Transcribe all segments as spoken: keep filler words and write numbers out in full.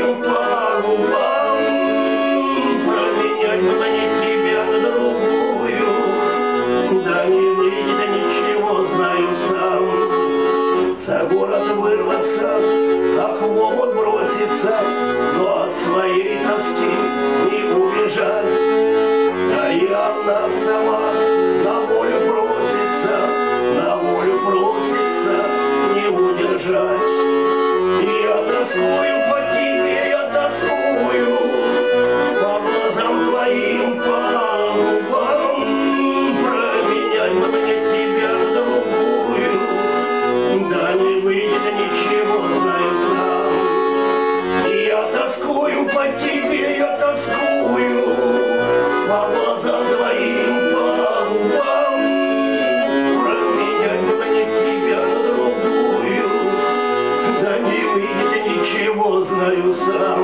твоим пагубам, променять бы мне тебя на другую, да не выйдет ничего, знаю сам. За город вырваться, как в омут броситься, но от своей тоски не убежать. Да и она сама на волю просится, на волю просится, не удержать. И я тоскую по тебе, я тоскую по глазам твоим, по губам, променять бы мне тебя на другую, да не выйдет ничего, знаю сам. И я тоскую по тебе, я тоскую по глазам твоим, по губам, променять бы мне тебя на другую, да не выйдет ничего, знаю сам.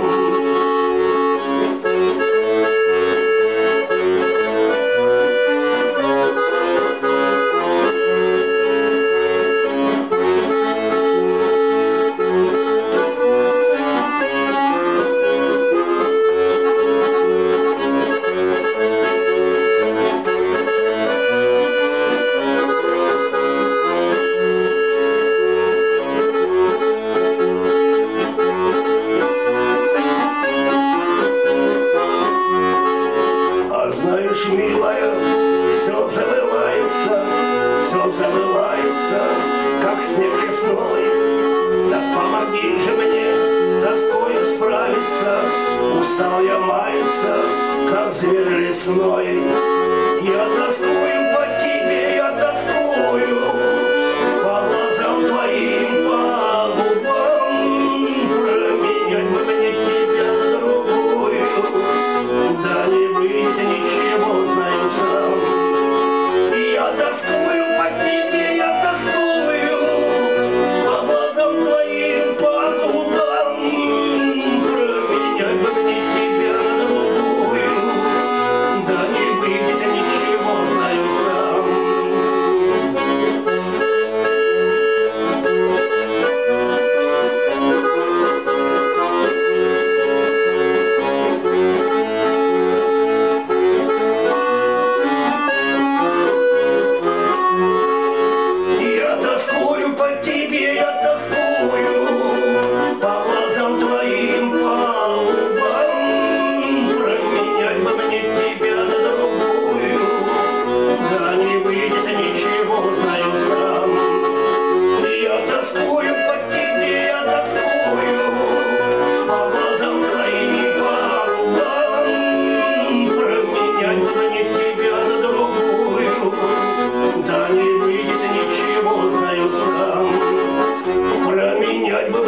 Знаешь, милая, все забывается, все забывается, как снег лесной. Так помоги же мне с тоскою справиться, устал я маяться, как зверь лесной. Я тоскую по тебе, я тоскую по глазам твоим, по губам, променять бы мне тебя на другую, да не выйдет ничего, знаю сам. И я тоскую по тебе, я тоскую по глазам твоим, по губам, променять бы мне тебя на другую, да не выйдет ничего, знаю сам. Я тоскую по тебе, я тоскую по глазам твоим, по губам, променять бы мне тебя на другую, да не выйдет ничего, знаю сам. Я тоскую по тебе, я тоскую по глазам твоим, по губам, променять бы мне тебя на другую, да не выйдет ничего, знаю сам. Променять бы